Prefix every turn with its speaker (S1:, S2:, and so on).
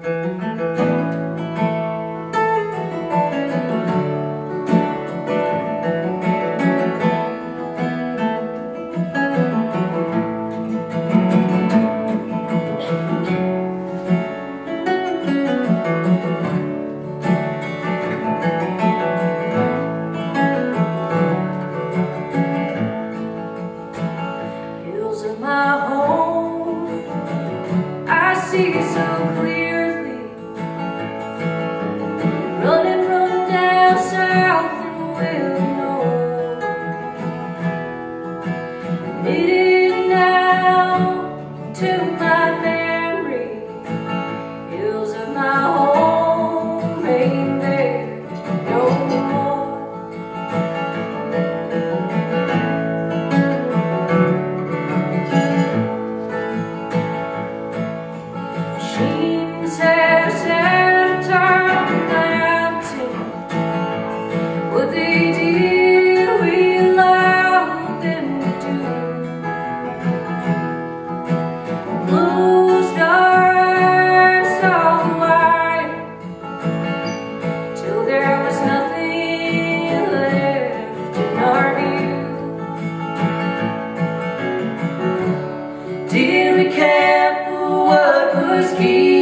S1: See so clearly, running from down south and well north. Needed now to my memory, hills of my home ain't there no more. Machines have satellite mountain. What they did, we allowed them to do. Blue stars saw the white till there was nothing left in our view. Did we care for what was key?